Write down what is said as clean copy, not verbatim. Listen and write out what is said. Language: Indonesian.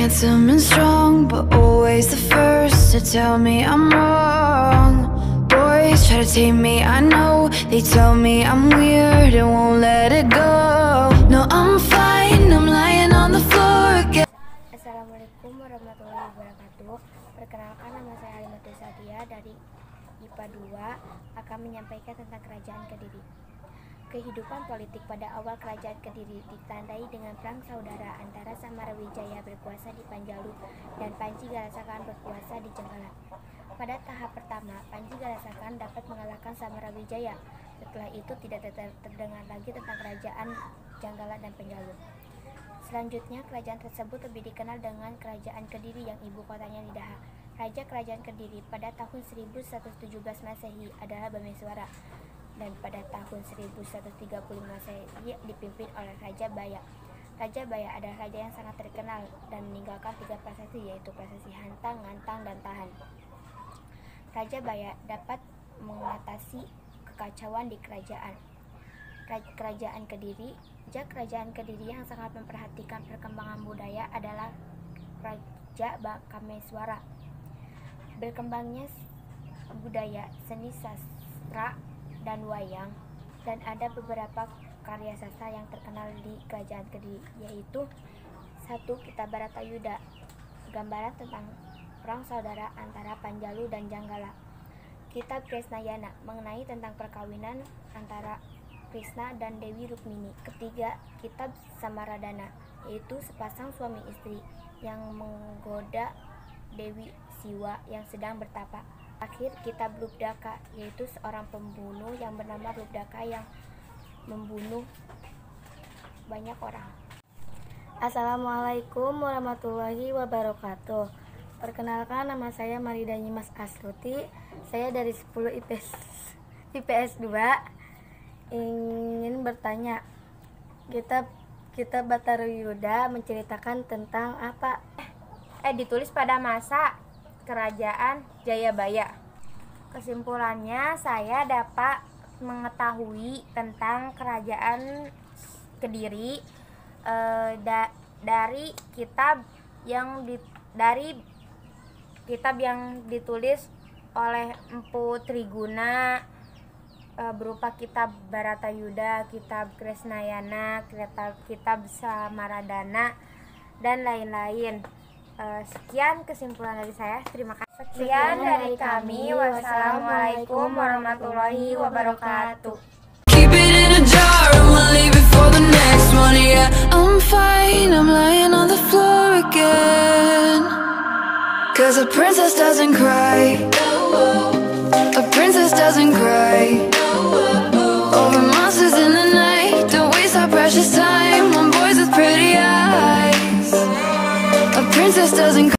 handsome and strong, but always the first to tell me I'm wrong. Boys try to take me, I know. They tell me I'm weird and won't let it go. No, I'm fine, I'm lying on the floor again. Assalamualaikum warahmatullahi wabarakatuh. Perkenalkan, nama saya Halimatu Sadia dari IPA 2 akan menyampaikan tentang Kerajaan Kediri. Kehidupan politik pada awal Kerajaan Kediri ditandai dengan perang saudara antara Samarawijaya berkuasa di Panjalu dan Panji Galasakan berkuasa di Jenggala. Pada tahap pertama, Panji Galasakan dapat mengalahkan Samarawijaya. Setelah itu tidak terdengar lagi tentang Kerajaan Jenggala dan Panjalu. Selanjutnya, kerajaan tersebut lebih dikenal dengan Kerajaan Kediri yang ibu kotanya di Daha. Raja Kerajaan Kediri pada tahun 1117 Masehi adalah Bameswara, dan pada tahun 1130 Masehi dipimpin oleh Raja Baya. Raja Baya adalah raja yang sangat terkenal dan meninggalkan 3 prasasti, yaitu prasasti Hantang, Ngantang, dan Tahan. Raja Baya dapat mengatasi kekacauan di kerajaan. Kerajaan Kediri. Raja Kerajaan Kediri yang sangat memperhatikan perkembangan budaya adalah Raja Kameswara. Berkembangnya budaya, seni sastra, dan wayang, dan ada beberapa karya sastra yang terkenal di Kerajaan Kediri, yaitu 1. Kitab Bharatayuda, gambaran tentang perang saudara antara Panjalu dan Jenggala. Kitab Krisnayana, mengenai tentang perkawinan antara Krishna dan Dewi Rukmini. Ketiga, Kitab Samaradana, yaitu sepasang suami istri yang menggoda Dewi Siwa yang sedang bertapa. Akhir, Kitab Lubdaka, yaitu seorang pembunuh yang bernama Lubdaka yang membunuh banyak orang. Assalamualaikum warahmatullahi wabarakatuh. Perkenalkan, nama saya Marida Nyimas Asluti. Saya dari 10 IPS 2. Ingin bertanya, Kitab Bharatayuda menceritakan tentang apa? Ditulis pada masa Kerajaan Jayabaya. Kesimpulannya, saya dapat mengetahui tentang Kerajaan Kediri dari kitab yang ditulis oleh Empu Triguna, berupa Kitab Bharatayuda, Kitab Krisnayana, Kitab Samaradana, dan lain-lain. Sekian kesimpulan dari saya. Terima kasih. Sekian dari kami. Wassalamualaikum warahmatullahi wabarakatuh. Keep it in a jar and we'll leave it for the next one, yeah. I'm fine, I'm lying on the floor again. 'Cause a princess doesn't cry.